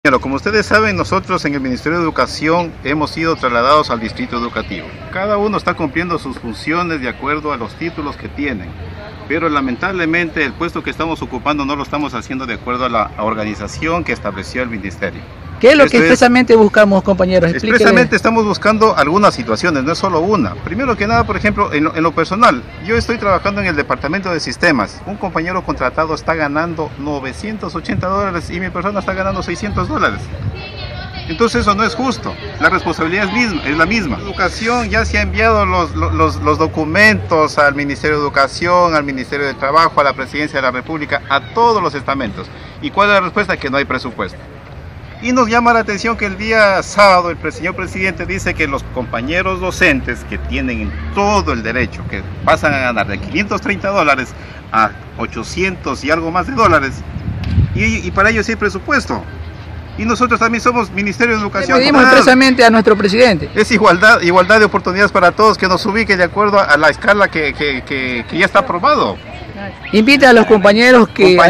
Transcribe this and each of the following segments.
Bueno, como ustedes saben, nosotros en el Ministerio de Educación hemos sido trasladados al distrito educativo. Cada uno está cumpliendo sus funciones de acuerdo a los títulos que tienen, pero lamentablemente el puesto que estamos ocupando no lo estamos haciendo de acuerdo a la organización que estableció el Ministerio. ¿Qué es lo que expresamente buscamos, compañeros? Expresamente estamos buscando algunas situaciones, no es solo una. Primero que nada, por ejemplo, en lo personal, yo estoy trabajando en el departamento de sistemas. Un compañero contratado está ganando $980 y mi persona está ganando $600. Entonces eso no es justo, la responsabilidad es la misma. La educación ya se ha enviado los documentos al Ministerio de Educación, al Ministerio de Trabajo, a la Presidencia de la República, a todos los estamentos. ¿Y cuál es la respuesta? Que no hay presupuesto. Y nos llama la atención que el día sábado el señor presidente dice que los compañeros docentes que tienen todo el derecho, que pasan a ganar de $530 a 800 y algo más de dólares, y para ellos sí hay presupuesto. Y nosotros también somos Ministerio de Educación. Le pedimos expresamente a nuestro presidente. Es igualdad de oportunidades para todos, que nos ubique de acuerdo a la escala que ya está aprobado. Invita a los compañeros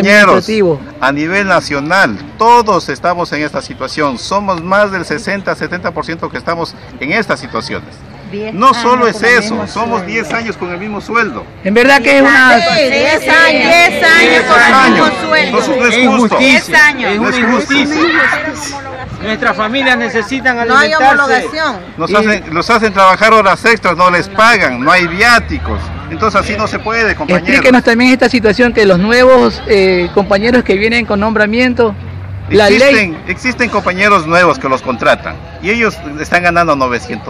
a nivel nacional, todos estamos en esta situación, somos más del 60-70% que estamos en estas situaciones. No solo es eso, somos 10 años con el mismo sueldo. En verdad que es una... 10 años con el mismo sueldo. Entonces no es justo. 10 años. Es una injusticia. Nuestras familias necesitan alimentarse. No hay homologación. Los hacen trabajar horas extras, no les pagan, no hay viáticos. Entonces así no se puede, compañeros. Explíquenos también esta situación que los nuevos compañeros que vienen con nombramiento, existen compañeros nuevos que los contratan y ellos están ganando $900,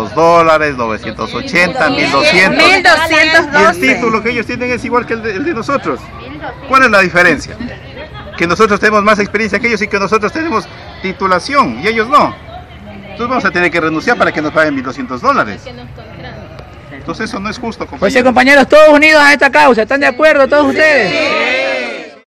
980, 1200. 1212. Y el título que ellos tienen es igual que el de nosotros. ¿Cuál es la diferencia? Que nosotros tenemos más experiencia que ellos y que nosotros tenemos titulación y ellos no. Entonces vamos a tener que renunciar para que nos paguen $1200. Entonces eso no es justo, compañeros. Pues compañeros, todos unidos a esta causa, ¿están de acuerdo todos ustedes?